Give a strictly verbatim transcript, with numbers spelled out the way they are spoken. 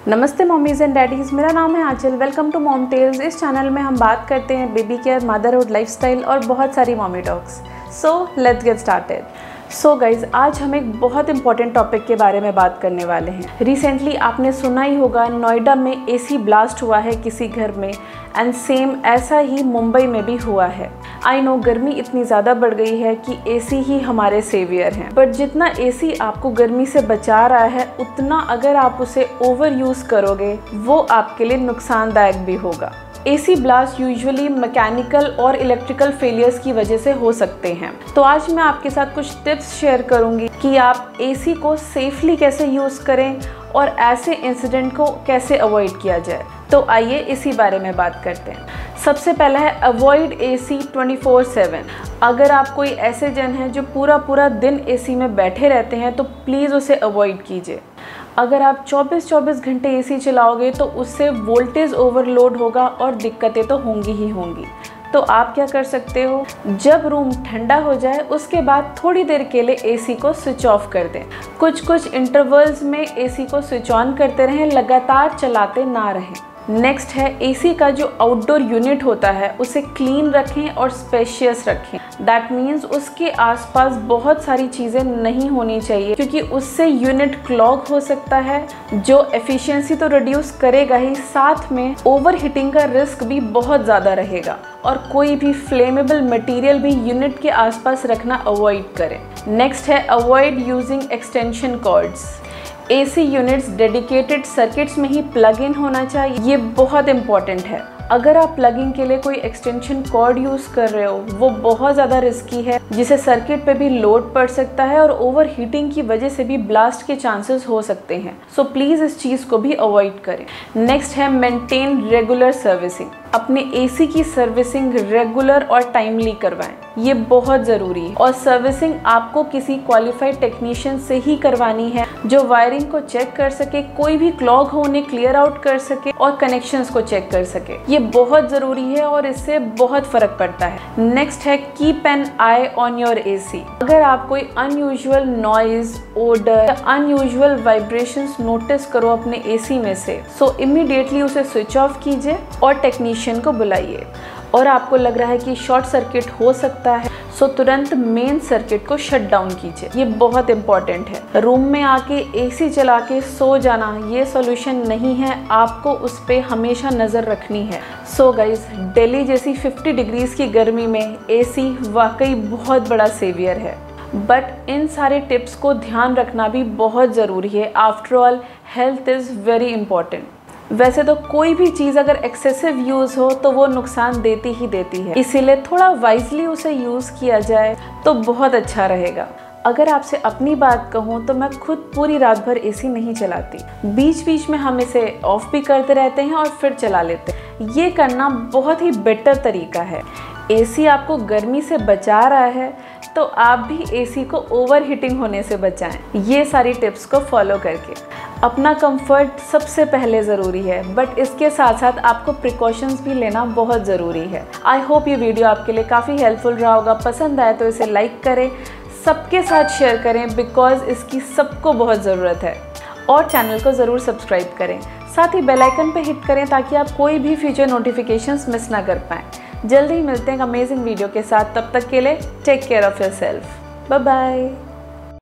नमस्ते mommies and daddies, मेरा नाम है Aanchal. Welcome to Mom Tales. इस चैनल में हम बात करते हैं बेबी केयर, मदरहुड, लाइफस्टाइल और बहुत सारी mommy talks. So let's get started. So guys, आज हम एक बहुत इंपॉर्टेंट टॉपिक के बारे में बात करने वाले हैं। रिसेंटली आपने सुना ही होगा, नोएडा में एसी ब्लास्ट हुआ है किसी घर में, एंड सेम ऐसा ही मुंबई में भी हुआ है। आई नो गर्मी इतनी ज़्यादा बढ़ गई है कि एसी ही हमारे सेवियर हैं, बट जितना एसी आपको गर्मी से बचा रहा है, उतना अगर आप उसे ओवर यूज़ करोगे वो आपके लिए नुकसानदायक भी होगा। एसी ब्लास्ट यूजुअली मैकेनिकल और इलेक्ट्रिकल फेलियर्स की वजह से हो सकते हैं। तो आज मैं आपके साथ कुछ टिप्स शेयर करूंगी कि आप एसी को सेफली कैसे यूज़ करें और ऐसे इंसिडेंट को कैसे अवॉइड किया जाए। तो आइए इसी बारे में बात करते हैं। सबसे पहला है avoid AC twenty four seven. अगर आप कोई ऐसे जन हैं जो पूरा पूरा दिन एसी में बैठे रहते हैं तो प्लीज़ उसे अवॉइड कीजिए। अगर आप चौबीस चौबीस घंटे एसी चलाओगे तो उससे वोल्टेज ओवरलोड होगा और दिक्कतें तो होंगी ही होंगी। तो आप क्या कर सकते हो, जब रूम ठंडा हो जाए उसके बाद थोड़ी देर के लिए एसी को स्विच ऑफ कर दें। कुछ कुछ इंटरवल्स में एसी को स्विच ऑन करते रहें, लगातार चलाते ना रहें। नेक्स्ट है एसी का जो आउटडोर यूनिट होता है उसे क्लीन रखें और स्पेशियस रखें। दैट मीन्स उसके आसपास बहुत सारी चीज़ें नहीं होनी चाहिए, क्योंकि उससे यूनिट क्लॉग हो सकता है, जो एफिशिएंसी तो रिड्यूस करेगा ही, साथ में ओवर हीटिंग का रिस्क भी बहुत ज़्यादा रहेगा। और कोई भी फ्लेमेबल मटेरियल भी यूनिट के आसपास रखना अवॉइड करें। नेक्स्ट है avoid using extension cords. AC units dedicated circuits में ही प्लग इन होना चाहिए, ये बहुत इंपॉर्टेंट है। अगर आप प्लगिंग के लिए कोई एक्सटेंशन कॉर्ड यूज़ कर रहे हो वो बहुत ज़्यादा रिस्की है, जिसे सर्किट पे भी लोड पड़ सकता है और ओवर हीटिंग की वजह से भी ब्लास्ट के चांसेस हो सकते हैं। सो प्लीज़ इस चीज़ को भी अवॉइड करें। नेक्स्ट है मेंटेन रेगुलर सर्विसिंग। अपने एसी की सर्विसिंग रेगुलर और टाइमली करवाएं, ये बहुत ज़रूरी है। और सर्विसिंग आपको किसी क्वालिफाइड टेक्नीशियन से ही करवानी है, जो वायरिंग को चेक कर सके, कोई भी क्लॉग हो उन्हें क्लियर आउट कर सके और कनेक्शंस को चेक कर सके। ये बहुत ज़रूरी है और इससे बहुत फ़र्क पड़ता है। नेक्स्ट है keep an eye on your AC. अगर आप कोई unusual noise, odour, unusual vibrations notice करो अपने एसी में से, सो इमीडिएटली उसे स्विच ऑफ कीजिए और टेक्नीशियन को बुलाइए। और आपको लग रहा है कि शॉर्ट सर्किट हो सकता है, सो तुरंत मेन सर्किट को शट डाउन कीजिए, ये बहुत इंपॉर्टेंट है। रूम में आके एसी चला के सो जाना ये सॉल्यूशन नहीं है, आपको उस पर हमेशा नज़र रखनी है। सो गाइज, दिल्ली जैसी फिफ्टी डिग्रीज की गर्मी में एसी वाकई बहुत बड़ा सेवियर है, बट इन सारे टिप्स को ध्यान रखना भी बहुत ज़रूरी है। After all health is very important. वैसे तो कोई भी चीज़ अगर एक्सेसिव यूज़ हो तो वो नुकसान देती ही देती है, इसीलिए थोड़ा वाइजली उसे यूज़ किया जाए तो बहुत अच्छा रहेगा। अगर आपसे अपनी बात कहूँ तो मैं खुद पूरी रात भर एसी नहीं चलाती, बीच बीच में हम इसे ऑफ भी करते रहते हैं और फिर चला लेते हैं। ये करना बहुत ही बेटर तरीका है। एसी आपको गर्मी से बचा रहा है तो आप भी एसी को ओवर हीटिंग होने से बचाएं, ये सारी टिप्स को फॉलो करके। अपना कंफर्ट सबसे पहले ज़रूरी है, बट इसके साथ साथ आपको प्रिकॉशंस भी लेना बहुत ज़रूरी है। आई होप ये वीडियो आपके लिए काफ़ी हेल्पफुल रहा होगा। पसंद आए तो इसे लाइक करें, सबके साथ शेयर करें, बिकॉज़ इसकी सबको बहुत ज़रूरत है। और चैनल को ज़रूर सब्सक्राइब करें, साथ ही बेल आइकन पर हिट करें ताकि आप कोई भी फ्यूचर नोटिफिकेशंस मिस ना कर पाएँ। जल्दी ही मिलते हैं एक अमेजिंग वीडियो के साथ, तब तक के लिए take care of yourself. Bye bye.